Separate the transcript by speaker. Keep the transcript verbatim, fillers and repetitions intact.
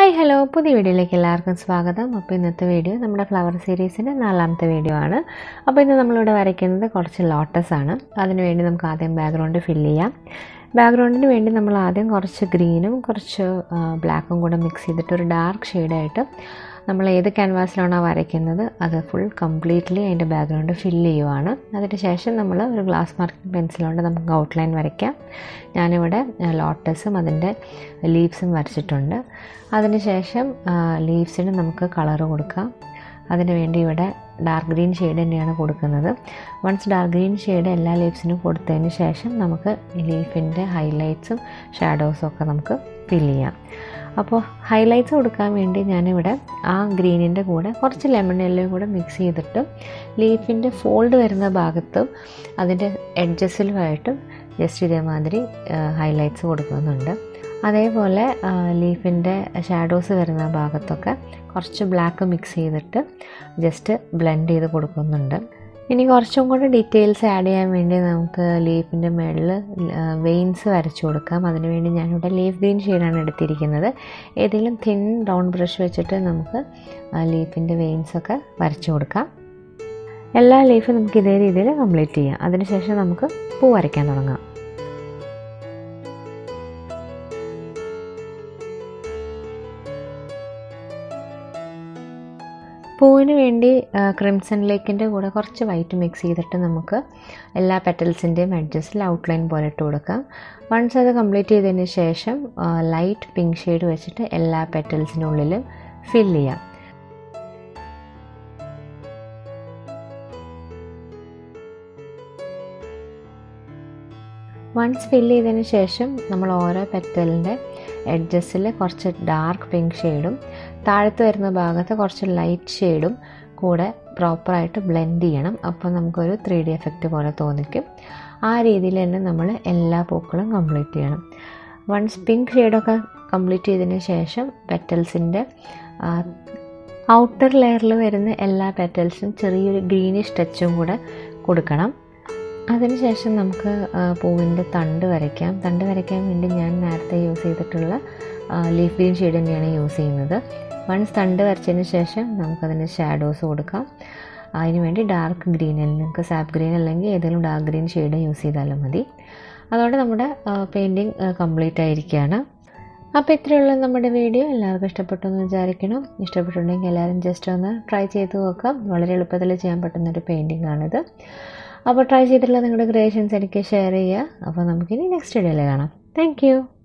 Speaker 1: Hi hello പുതിയ വീഡിയോയിലേക്ക് എല്ലാവർക്കും സ്വാഗതം. അപ്പോൾ ഇന്നത്തെ വീഡിയോ നമ്മുടെ ഫ്ലവർ സീരീസിൻ്റെ നാലാമത്തെ വീഡിയോ ആണ്. അപ്പോൾ ഇന്ന് നമ്മളിവിടെ വരയ്ക്കുന്നത് കുറച്ച് ലോട്ടസ് ആണ്. അതിന് വേണ്ടി നമുക്ക് ആദ്യം ബാക്ക്ഗ്രൗണ്ട് ഫില്ല് ചെയ്യാം. ബാക്ക്ഗ്രൗണ്ടിന് വേണ്ടി നമ്മൾ ആദ്യം കുറച്ച് ഗ്രീനും കുറച്ച് ബ്ലാക്കും കൂടെ മിക്സ് ചെയ്തിട്ട് ഒരു ഡാർക്ക് ഷെയ്ഡായിട്ട് നമ്മൾ ഏത് ക്യാൻവാസിലാണോ വരയ്ക്കുന്നത് അത് ഫുൾ കംപ്ലീറ്റ്ലി അതിൻ്റെ ബാക്ക്ഗ്രൗണ്ട് ഫില്ല് ചെയ്യുവാണ്. അതിന് ശേഷം നമ്മൾ ഒരു ഗ്ലാസ് മാർക്കിംഗ് പെൻസിലുകൊണ്ട് നമുക്ക് ഔട്ട്ലൈൻ വരയ്ക്കാം. ഞാനിവിടെ ലോട്ടസും അതിൻ്റെ ലീവ്സും വരച്ചിട്ടുണ്ട്. അതിന് ശേഷം ലീവ്സിന് നമുക്ക് കളറ് കൊടുക്കാം. അതിന് വേണ്ടി ഇവിടെ ഡാർക്ക് ഗ്രീൻ ഷെയ്ഡ് തന്നെയാണ് കൊടുക്കുന്നത്. വൺസ് ഡാർക്ക് ഗ്രീൻ ഷെയ്ഡ് എല്ലാ ലീവ്സിനും കൊടുത്തതിന് ശേഷം നമുക്ക് ലീഫിൻ്റെ ഹൈലൈറ്റ്സും ഷാഡോസും ഒക്കെ നമുക്ക് ഫില്ല് ചെയ്യാം. അപ്പോൾ ഹൈലൈറ്റ്സ് കൊടുക്കാൻ വേണ്ടി ഞാനിവിടെ ആ ഗ്രീനിൻ്റെ കൂടെ കുറച്ച് ലെമൺ യെല്ലോ കൂടെ മിക്സ് ചെയ്തിട്ട് ലീഫിൻ്റെ ഫോൾഡ് വരുന്ന ഭാഗത്തും അതിൻ്റെ എഡ്ജസിലുമായിട്ടും ജസ്റ്റ് ഇതേമാതിരി ഹൈലൈറ്റ്സ് കൊടുക്കുന്നുണ്ട്. അതേപോലെ ലീഫിൻ്റെ ഷാഡോസ് വരുന്ന ഭാഗത്തൊക്കെ കുറച്ച് ബ്ലാക്ക് മിക്സ് ചെയ്തിട്ട് ജസ്റ്റ് ബ്ലെൻഡ് ചെയ്ത് കൊടുക്കുന്നുണ്ട്. ഇനി കുറച്ചും കൂടെ ഡീറ്റെയിൽസ് ആഡ് ചെയ്യാൻ വേണ്ടി നമുക്ക് ലീഫിൻ്റെ മുകളിൽ വെയിൻസ് വരച്ചു കൊടുക്കാം. അതിനുവേണ്ടി ഞാനിവിടെ ലീഫ് ഗ്രീൻ ഷെയ്ഡാണ് എടുത്തിരിക്കുന്നത്. ഏതെങ്കിലും തിൻ റൗണ്ട് ബ്രഷ് വെച്ചിട്ട് നമുക്ക് ലീഫിൻ്റെ വെയിൻസൊക്കെ വരച്ചു കൊടുക്കാം. എല്ലാ ലീഫും നമുക്ക് ഇതേ രീതിയിൽ കംപ്ലീറ്റ് ചെയ്യാം. അതിനുശേഷം നമുക്ക് പൂ വരയ്ക്കാൻ തുടങ്ങാം. പൂവിന് വേണ്ടി ക്രിംസൺ ലേക്കിൻ്റെ കൂടെ കുറച്ച് വൈറ്റ് മിക്സ് ചെയ്തിട്ട് നമുക്ക് എല്ലാ പെറ്റൽസിൻ്റെയും എഡ്ജസിൽ ഔട്ട്ലൈൻ പോലെ ഇട്ട് കൊടുക്കാം. വൺസ് അത് കംപ്ലീറ്റ് ചെയ്തതിന് ശേഷം ലൈറ്റ് പിങ്ക് ഷെയ്ഡ് വെച്ചിട്ട് എല്ലാ പെറ്റൽസിനുള്ളിലും ഫില്ല് ചെയ്യാം. വൺസ് ഫില്ല് ചെയ്തതിന് ശേഷം നമ്മൾ ഓരോ പെറ്റലിൻ്റെ എഡ്ജസിൽ കുറച്ച് ഡാർക്ക് പിങ്ക് ഷെയ്ഡും താഴത്ത് വരുന്ന ഭാഗത്ത് കുറച്ച് ലൈറ്റ് ഷെയ്ഡും കൂടെ പ്രോപ്പറായിട്ട് ബ്ലെൻഡ് ചെയ്യണം. അപ്പോൾ നമുക്കൊരു ത്രീ ഡി എഫക്റ്റ് പോലെ തോന്നിക്കും. ആ രീതിയിൽ തന്നെ നമ്മൾ എല്ലാ പൂക്കളും കംപ്ലീറ്റ് ചെയ്യണം. വൺസ് പിങ്ക് ഷെയ്ഡൊക്കെ കംപ്ലീറ്റ് ചെയ്തതിന് ശേഷം പെറ്റൽസിൻ്റെ ഔട്ടർ ലെയറിൽ വരുന്ന എല്ലാ പെറ്റൽസിനും ചെറിയൊരു ഗ്രീനിഷ് ടച്ചും കൂടെ കൊടുക്കണം. അതിനുശേഷം നമുക്ക് പൂവിൻ്റെ തണ്ട് വരയ്ക്കാം. തണ്ട് വരയ്ക്കാൻ വേണ്ടി ഞാൻ നേരത്തെ യൂസ് ചെയ്തിട്ടുള്ള ലീഫ് ഗ്രീൻ ഷെയ്ഡ് തന്നെയാണ് യൂസ് ചെയ്യുന്നത്. വൺസ് തണ്ട് വരച്ചതിന് ശേഷം നമുക്കതിന് ഷാഡോസ് കൊടുക്കാം. അതിന് വേണ്ടി ഡാർക്ക് ഗ്രീൻ അല്ലെങ്കിൽ നിങ്ങൾക്ക് സാപ്പ് ഗ്രീൻ അല്ലെങ്കിൽ ഏതെങ്കിലും ഡാർക്ക് ഗ്രീൻ ഷെയ്ഡ് യൂസ് ചെയ്താലും മതി. അതോടെ നമ്മുടെ പെയിൻറ്റിങ് കംപ്ലീറ്റ് ആയിരിക്കുകയാണ്. അപ്പോൾ ഇത്രയുള്ള നമ്മുടെ വീഡിയോ എല്ലാവർക്കും ഇഷ്ടപ്പെട്ടു എന്ന് വിചാരിക്കണം. ഇഷ്ടപ്പെട്ടിട്ടുണ്ടെങ്കിൽ എല്ലാവരും ജസ്റ്റ് ഒന്ന് ട്രൈ ചെയ്ത് നോക്കാം. വളരെ എളുപ്പത്തിൽ ചെയ്യാൻ പറ്റുന്നൊരു പെയിൻറ്റിംഗ് ആണിത്. അപ്പോൾ ട്രൈ ചെയ്തിട്ടുള്ള നിങ്ങളുടെ ക്രിയേഷൻസ് എനിക്ക് ഷെയർ ചെയ്യുക. അപ്പോൾ നമുക്കിനി നെക്സ്റ്റ് വീഡിയോയിൽ കാണാം. Thank U.